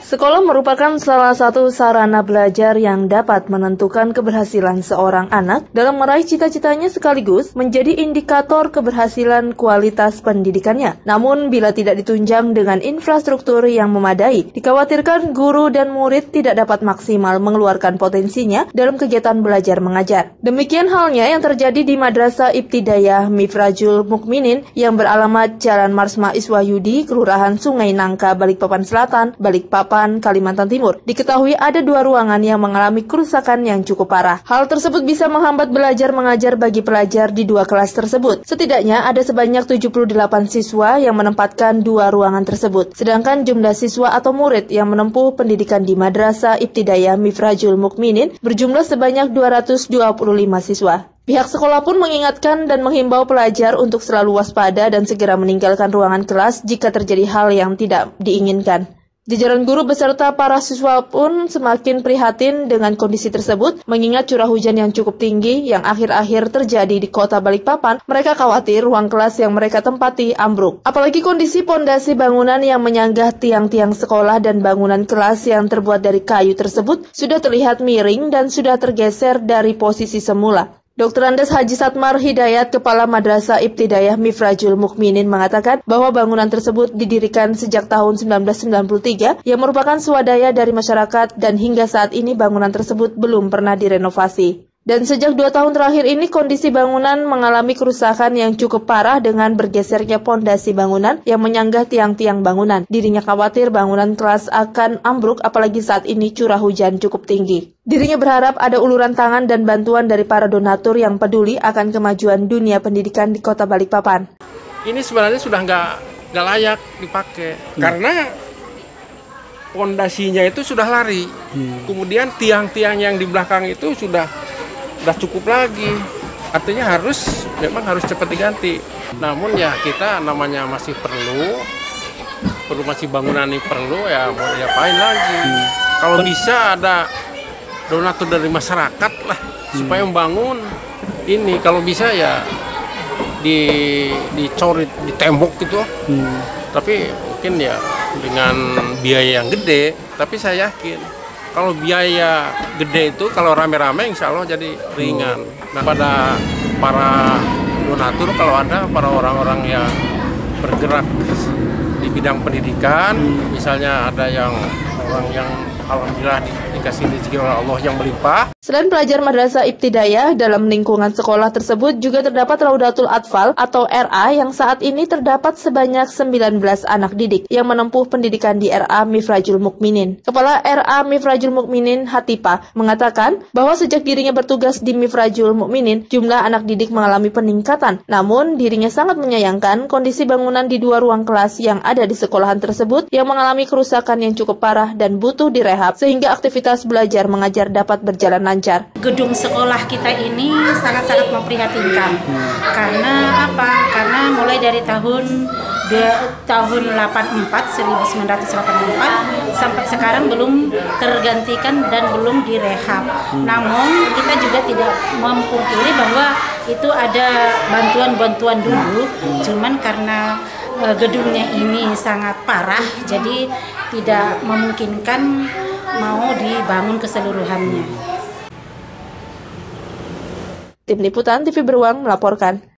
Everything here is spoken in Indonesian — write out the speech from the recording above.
Sekolah merupakan salah satu sarana belajar yang dapat menentukan keberhasilan seorang anak dalam meraih cita-citanya sekaligus menjadi indikator keberhasilan kualitas pendidikannya. Namun, bila tidak ditunjang dengan infrastruktur yang memadai, dikhawatirkan guru dan murid tidak dapat maksimal mengeluarkan potensinya dalam kegiatan belajar mengajar. Demikian halnya yang terjadi di Madrasah Ibtidaiyah Mifrajul Mukminin yang beralamat Jalan Marsma Iswahyudi, Kelurahan Sungai Nangka, Balikpapan Selatan, Balikpapan, Kalimantan Timur. Diketahui ada 2 ruangan yang mengalami kerusakan yang cukup parah. Hal tersebut bisa menghambat belajar mengajar bagi pelajar di 2 kelas tersebut. Setidaknya ada sebanyak 78 siswa yang menempatkan 2 ruangan tersebut. Sedangkan jumlah siswa atau murid yang menempuh pendidikan di Madrasah Ibtidaiyah Mifrajul Mukminin berjumlah sebanyak 225 siswa. Pihak sekolah pun mengingatkan dan menghimbau pelajar untuk selalu waspada dan segera meninggalkan ruangan kelas jika terjadi hal yang tidak diinginkan. Jajaran guru beserta para siswa pun semakin prihatin dengan kondisi tersebut, mengingat curah hujan yang cukup tinggi yang akhir-akhir terjadi di kota Balikpapan. Mereka khawatir ruang kelas yang mereka tempati ambruk. Apalagi kondisi pondasi bangunan yang menyanggah tiang-tiang sekolah dan bangunan kelas yang terbuat dari kayu tersebut sudah terlihat miring dan sudah tergeser dari posisi semula. Dr. Andes Haji Satmar Hidayat, Kepala Madrasah Ibtidaiyah Mifrajul Mukminin mengatakan bahwa bangunan tersebut didirikan sejak tahun 1993 yang merupakan swadaya dari masyarakat dan hingga saat ini bangunan tersebut belum pernah direnovasi. Dan sejak 2 tahun terakhir ini kondisi bangunan mengalami kerusakan yang cukup parah dengan bergesernya pondasi bangunan yang menyanggah tiang-tiang bangunan. Dirinya khawatir bangunan kelas akan ambruk apalagi saat ini curah hujan cukup tinggi. Dirinya berharap ada uluran tangan dan bantuan dari para donatur yang peduli akan kemajuan dunia pendidikan di Kota Balikpapan. Ini sebenarnya sudah nggak layak dipakai karena pondasinya itu sudah lari. Kemudian tiang-tiang yang di belakang itu sudah cukup lagi. Artinya memang harus cepat diganti. Namun ya kita namanya masih perlu masih bangunan ini perlu ya mau diapain lagi. Kalau bisa ada donatur dari masyarakat lah supaya membangun ini, kalau bisa ya dicoret di tembok gitu. Tapi mungkin ya dengan biaya yang gede, tapi saya yakin kalau biaya gede itu kalau rame-rame insya Allah jadi ringan. Nah, pada para donatur kalau ada para orang-orang yang bergerak di bidang pendidikan, misalnya ada orang yang alhamdulillah dikasih rezeki oleh Allah yang berlimpah. Selain pelajar Madrasah Ibtidaiyah, dalam lingkungan sekolah tersebut juga terdapat Raudatul Atfal atau RA yang saat ini terdapat sebanyak 19 anak didik yang menempuh pendidikan di RA Mifrajul Mukminin. Kepala RA Mifrajul Mukminin Hatipa mengatakan bahwa sejak dirinya bertugas di Mifrajul Mukminin, jumlah anak didik mengalami peningkatan. Namun, dirinya sangat menyayangkan kondisi bangunan di 2 ruang kelas yang ada di sekolahan tersebut yang mengalami kerusakan yang cukup parah dan butuh direhab sehingga aktivitas belajar mengajar dapat berjalan lancar. Gedung sekolah kita ini sangat-sangat memprihatinkan. Karena apa? Karena mulai dari tahun 1984 sampai sekarang belum tergantikan dan belum direhab. Namun kita juga tidak memungkiri bahwa itu ada bantuan-bantuan dulu, cuman karena gedungnya ini sangat parah, jadi tidak memungkinkan mau dibangun keseluruhannya. Tim Liputan TV Beruang melaporkan.